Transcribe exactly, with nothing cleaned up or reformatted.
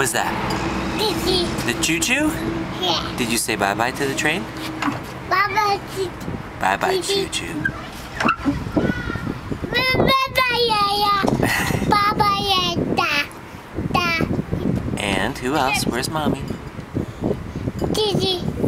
was that? Choo-choo. The choo-choo? Yeah. Did you say bye-bye to the train? Bye-bye, choo-choo. Bye-bye, choo-choo. Bye-bye, yeah, Bye-bye, yeah, da, da. And who else? Where's Mommy? Choo-choo.